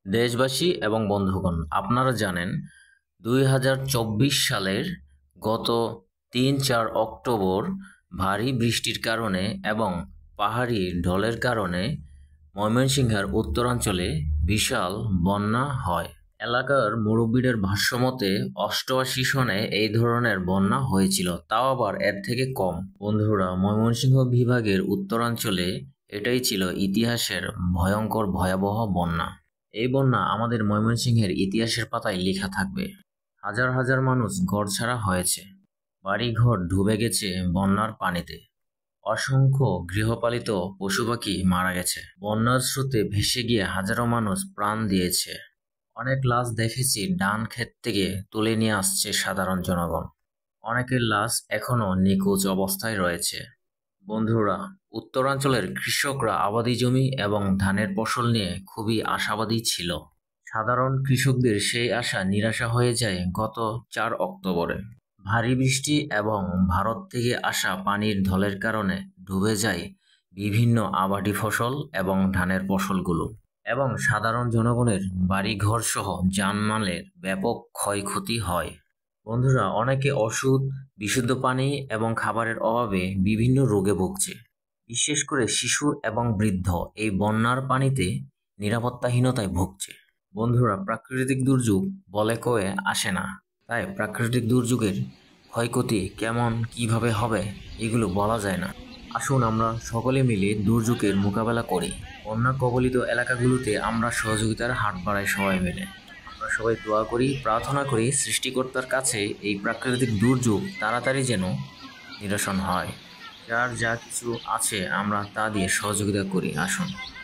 দেশবাসী এবং বন্ধুগণ, আপনারা জানেন ২০২৪ সালের গত ৩-৪ অক্টোবর ভারী বৃষ্টির কারণে এবং পাহাড়ি ঢলের কারণে ময়মনসিংহের উত্তরাঞ্চলে বিশাল বন্যা হয়। এলাকার মুরব্বীদের ভাষ্যমতে ৮৮ সনে এই ধরনের বন্যা হয়েছিল, তাও আবার এর থেকে কম। বন্ধুরা, ময়মনসিংহ বিভাগের উত্তরাঞ্চলে এটাই ছিল ইতিহাসের ভয়ঙ্কর ভয়াবহ বন্যা। এই বন্যা আমাদের ময়মনসিংহের ইতিহাসের পাতায় লেখা থাকবে। হাজার হাজার মানুষ ঘরছাড়া হয়েছে, বাড়িঘর ডুবে গেছে বন্যার পানিতে, অসংখ্য গৃহপালিত পশু পাখি মারা গেছে, বন্যার স্রোতে ভেসে গিয়ে হাজারো মানুষ প্রাণ দিয়েছে। অনেক লাশ দেখেছি ডান ক্ষেত থেকে তুলে নিয়ে আসছে সাধারণ জনগণ। অনেকের লাশ এখনো নিখোঁজ অবস্থায় রয়েছে। বন্ধুরা, উত্তরাঞ্চলের কৃষকরা আবাদি জমি এবং ধানের ফসল নিয়ে খুবই আশাবাদী ছিল। সাধারণ কৃষকদের সেই আশা নিরাশা হয়ে যায় গত ৪ অক্টোবরে। ভারী বৃষ্টি এবং ভারত থেকে আসা পানির ঢলের কারণে ডুবে যায় বিভিন্ন আবাদি ফসল এবং ধানের ফসলগুলো, এবং সাধারণ জনগণের বাড়িঘর সহ জানমালের ব্যাপক ক্ষয়ক্ষতি হয়। বন্ধুরা, অনেকে ওষুধ, বিশুদ্ধ পানি এবং খাবারের অভাবে বিভিন্ন রোগে ভুগছে। বিশেষ করে শিশু এবং বৃদ্ধ এই বন্যার পানিতে নিরাপত্তাহীনতায় ভুগছে। বন্ধুরা, প্রাকৃতিক দুর্যোগ বলে কয়ে আসে না, তাই প্রাকৃতিক দুর্যোগের ক্ষয়ক্ষতি কেমন কিভাবে হবে এগুলো বলা যায় না। আসুন আমরা সকলে মিলে দুর্যোগের মোকাবেলা করি। বন্যা কবলিত এলাকাগুলোতে আমরা সহযোগিতার হাত বাড়াই সবাই মিলে। আমরা সবাই দোয়া করি, প্রার্থনা করি সৃষ্টিকর্তার কাছে এই প্রাকৃতিক দুর্যোগ তাড়াতাড়ি যেন নিরসন হয়। যার যা কিছু আছে আমরা তা দিয়ে সহযোগিতা করি। আসুন।